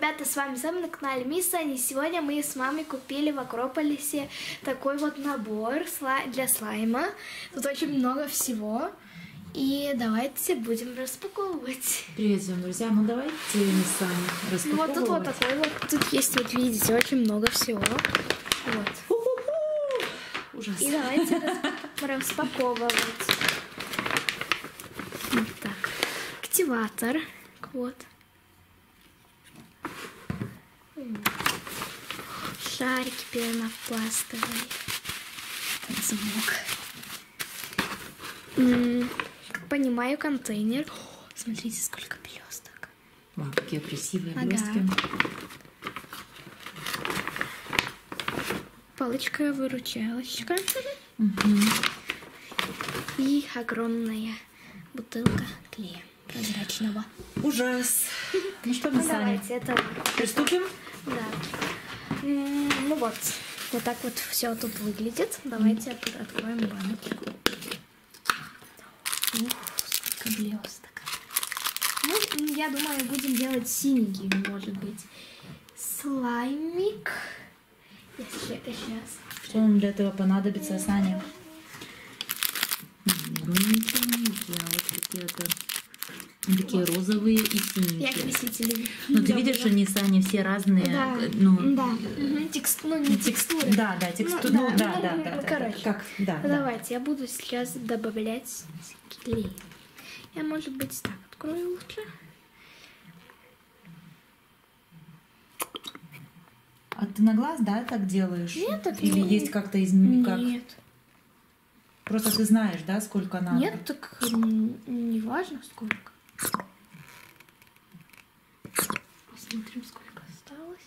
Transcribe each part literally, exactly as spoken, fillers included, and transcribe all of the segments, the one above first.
ребята, с вами Сэм на канале Вместе. И сегодня мы с мамой купили в Акрополисе такой вот набор для слайма. Тут очень много всего. И давайте будем распаковывать. Привет всем, друзья. Ну давайте мы с вами распаковывать. Ну вот тут вот такой вот. Тут есть, вот видите, очень много всего. Вот. Ужас. И давайте распаковывать. Вот так. Активатор. Вот. Шарики пенопластовые. Замок. М-м, как понимаю, контейнер. О, смотрите, сколько блесток. Вау, какие красивые ага. блестки. Палочка-выручалочка. Угу. И огромная бутылка клея прозрачного. Ужас. Ну что мы ну, с вами? Давайте это приступим? Да. Ну вот, вот так вот все тут выглядит. Давайте mm. откроем баночку. Ух, сколько блесток. Ну, я думаю, будем делать синенький, может быть. Слаймик. Если это сейчас. Что нам для этого понадобится, Саня? Ничего, а вот такие-то такие вот. Розовые и синие. Я красители. Но ты видишь, что они, Саня, все разные. Да, ну, да. Угу. Текст, ну, не текстуры. Да, да, текстуры. Ну, ну, да, ну, да, да, ну, да. Короче, как, да, давайте, да. я буду сейчас добавлять клей. Я, может быть, так открою лучше. А ты на глаз, да, так делаешь? Нет, так Или не... есть как-то изменить? Как? Нет. Просто ты знаешь, да, сколько надо? Нет, так не важно сколько. Посмотрим, сколько осталось.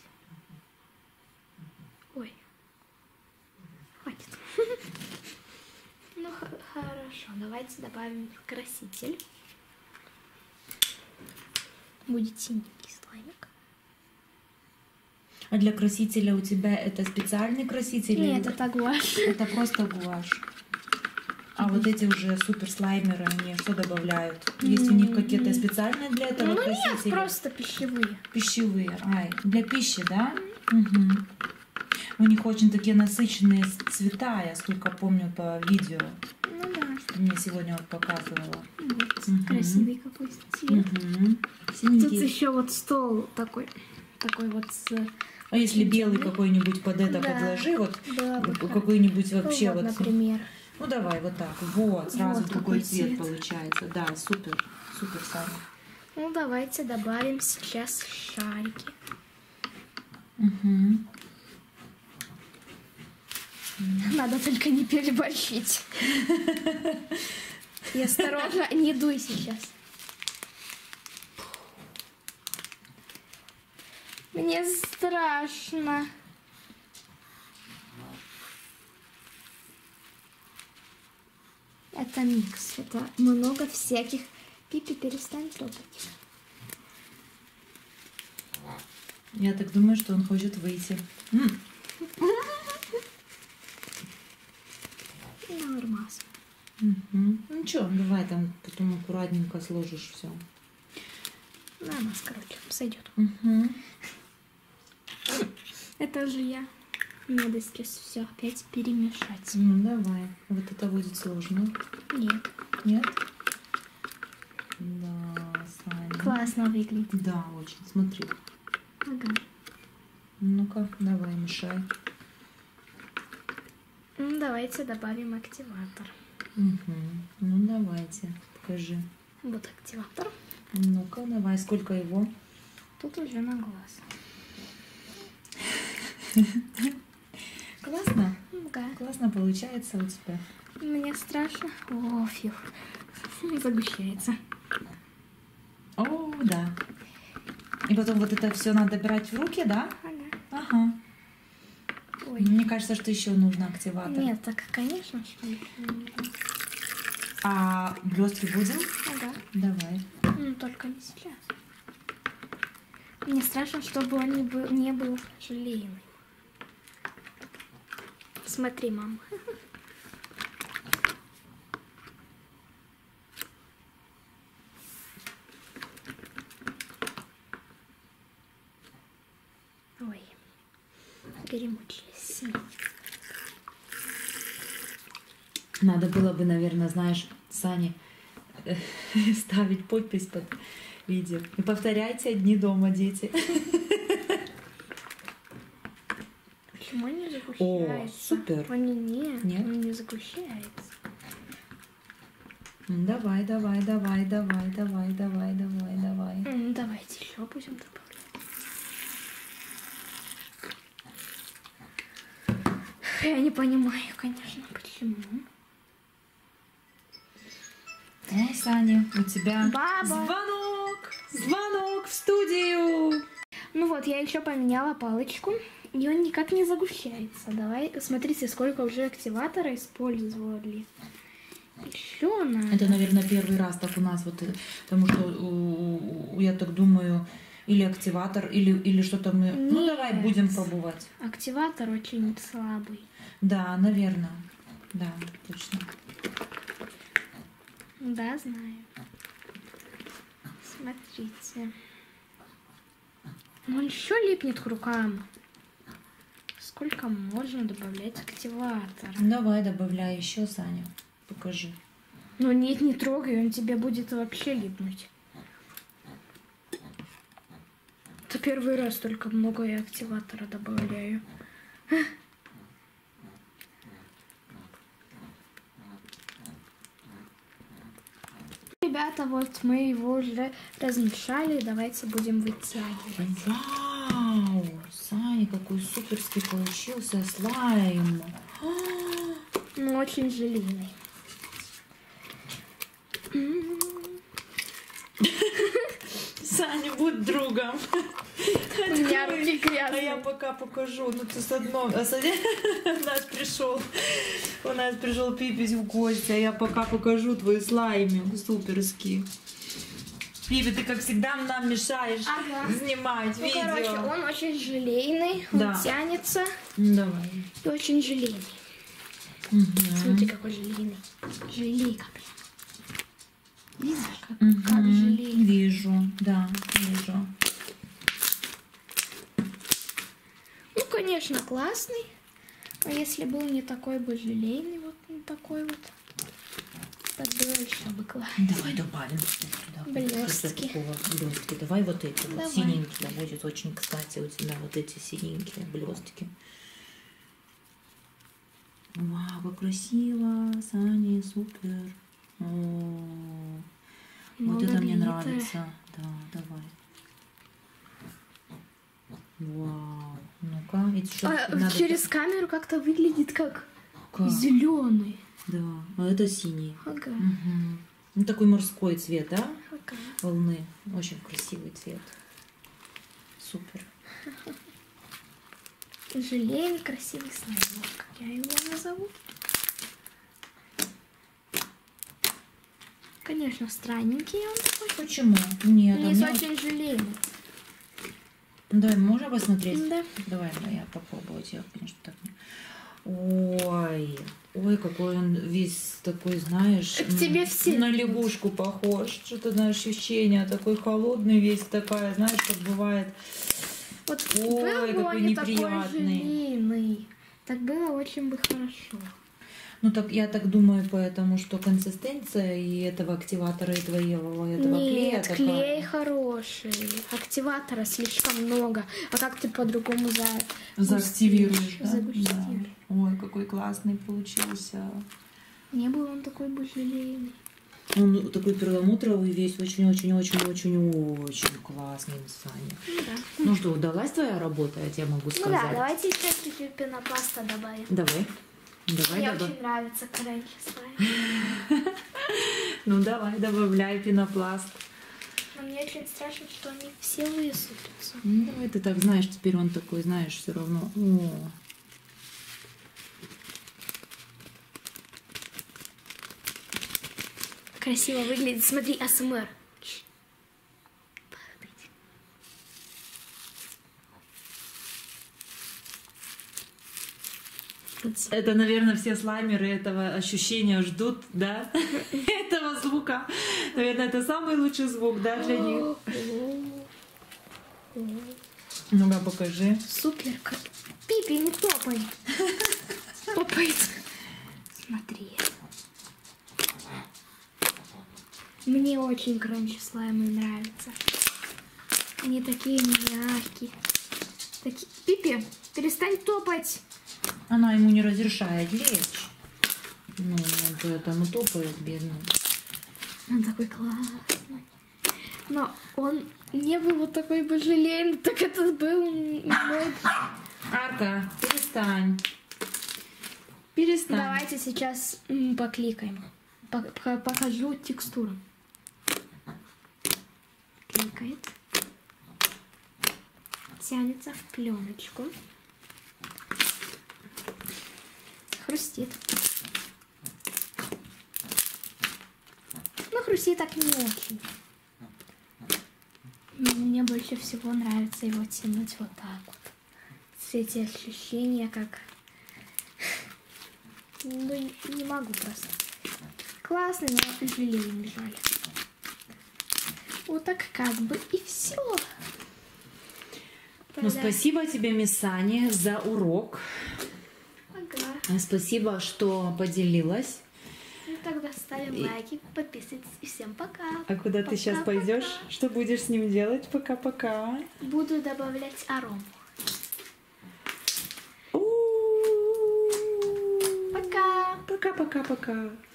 Ой. Хватит. Ну, хорошо. Давайте добавим краситель. Будет синенький слаймик. А для красителя у тебя это специальный краситель? Нет, это гуашь. Это просто гуашь. А вот эти уже супер слаймеры, они что добавляют? Есть у них какие-то специальные для этого ну, красители? Нет, просто пищевые. Пищевые. Ай, для пищи, да? Угу. У них очень такие насыщенные цвета, я сколько помню по видео. Ну да. Ты мне сегодня вот показывала. Вот, угу. Красивый какой цвет. Угу. Тут еще вот стол такой, такой вот с... А если белый какой-нибудь под это да. подложи, вот да, какой-нибудь вообще вот, вот... например. Ну давай вот так. Вот, сразу вот такой цвет, цвет получается. Да, супер, супер, Саня. Ну давайте добавим сейчас шарики. Угу. Надо только не переборщить. И осторожно, не дуй сейчас. Мне страшно. Это микс. Это много всяких. Пипи, перестань трогать. Я так думаю, что он хочет выйти. Нормас. Угу. Ну что, давай там потом аккуратненько сложишь все. Нормас, короче, сойдет. Угу. Это уже я. Надо сейчас все опять перемешать. Ну давай. Вот это будет сложно. Нет. Нет? Да, Саня. Классно выглядит. Да, очень. Смотри. Ага. Ну-ка, давай, мешай. Ну, давайте добавим активатор. Угу. Ну давайте, покажи. Вот активатор. Ну-ка, давай, сколько его? Тут уже на глаз. Классно? Да. Классно получается у тебя. Мне страшно. О, фью. Загущается. О, да. И потом вот это все надо брать в руки, да? Ага. Ага. Ой. Мне кажется, что еще нужно активатор. Нет, так конечно, что еще нужно. А блестки будем? Ага. Давай. Ну, только не сейчас. Мне страшно, чтобы он не был, не был желейный. Смотри, мама. Ой, перемучились. Надо было бы, наверное, знаешь, Сане ставить подпись под видео. И повторяйте одни дома, дети. Почему он не загущается? О, супер. Он не, нет, Нет? он не загущается. Давай, давай, давай, давай, давай, давай, давай, давай. Ну, давайте еще будем добавлять. Я не понимаю, конечно, почему. О, Саня, у тебя Баба. звонок! Звонок в студию! Ну вот, я еще поменяла палочку, и он никак не загущается. Давай, смотрите, сколько уже активатора использовали. Еще надо. Это, наверное, первый раз так у нас, вот, потому что, я так думаю, или активатор, или, или что-то мы... Нет. Ну, давай будем пробовать. Активатор очень слабый. Да, наверное. Да, точно. Да, знаю. Смотрите. Он еще липнет к рукам. Сколько можно добавлять активатора? Давай, добавляй еще, Саня. Покажи. Ну нет, не трогай, он тебе будет вообще липнуть. Это первый раз только много я активатора добавляю. Ребята, вот мы его уже размешали, давайте будем вытягивать. Вау! Саня, какой суперский получился слайм. Ну, очень желейный. Саня, будь другом. У меня руки А я грязные. пока покажу. Ну ты с одной. А Саня у нас пришел. У нас пришел Пипись в гости, а я пока покажу твой слаймик суперский. Пипи, ты как всегда нам мешаешь Ага. снимать Ну, видео. короче, он очень желейный, он Да. тянется Давай. и очень желейный. Угу. Смотри, какой желейный. Желейка, блин. Видишь, как, Угу. как желейный. Вижу, да, вижу. Ну, конечно, классный. Но если был не такой бы желейный, вот не такой вот, так было еще бы классно. Давай добавим сюда. Блестки. Такого блестки. Давай вот эти Давай. вот синенькие. Будет очень кстати у тебя вот эти синенькие блестки. Вау, как красиво, Саня, супер. О, вот это мне Глиттер. нравится. Да, давай. Вау. Ну-ка, эти что А, надо... через камеру как-то выглядит как, Как? зеленый. Да, а это синий. Ага. Угу. Ну, такой морской цвет, да? Ага. Волны. Очень красивый цвет. Супер. Желейный красивый слайм. Вот как я его назову. Конечно, странненький он такой. Почему? Нет, а Не мне... очень желейный. Да, можно посмотреть? Да. Давай, да, я попробовать. Я, конечно, так не... Ой, ой, какой он весь такой, знаешь, К тебе все на идут. лягушку похож. Что-то на ощущение, такой холодный весь, такая, знаешь, как бывает. Вот Ой, был бы он какой не такой неприятный. желейный. Так было очень бы хорошо. Ну так я так думаю, потому что консистенция и этого активатора, и твоего этого клея Нет, такая. клей хороший. Активатора слишком много. А как ты по-другому за... Заактивируешь, да? Загустишь. Да. Ой, какой классный получился. Не был он такой бы желейный. Он такой перламутровый весь, очень-очень-очень-очень-очень классный, Саня. Ну да. Ну что, удалась твоя работа, я тебе могу Ну сказать. да, давайте еще чуть-чуть пенопласта добавим. Давай. Давай, Мне добав- очень нравится Кранчи слайм. Ну давай, добавляй пенопласт. Но мне очень страшно, что они все высыпятся. Ну, давай ты так знаешь, теперь он такой, знаешь, все равно. О. Красиво выглядит. Смотри, АСМР. Это, наверное, все слаймеры этого ощущения ждут, да? Этого звука. Наверное, это самый лучший звук, да, для них. Ну-ка, покажи. Супер. Пипи, не топай. Топает. Смотри. Мне очень кранчи слаймы нравятся. Они такие мягкие. Такие... Пипи, перестань топать. Она ему не разрешает лечь. Ну, он поэтому топает, бедный. Он такой классный. Но он не был вот такой бы жалейный, так это был мой... Арка, перестань. Перестань. Давайте сейчас м, покликаем. По- покажу текстуру. Кликает. Тянется в пленочку. Хрустит. Ну, хрустит так не очень. Мне больше всего нравится его тянуть вот так вот. Все эти ощущения, как... Ну, не могу просто. Классно, но желейный жаль. Вот так как бы и все. Ну, спасибо тебе, Мисани, за урок. Ага. Спасибо, что поделилась. Ну, тогда ставим и... лайки, подписывайтесь и всем пока. А куда пока, ты сейчас пока. пойдешь? Что будешь с ним делать? Пока-пока. Буду добавлять арому. У-у-у. Пока. Пока-пока-пока.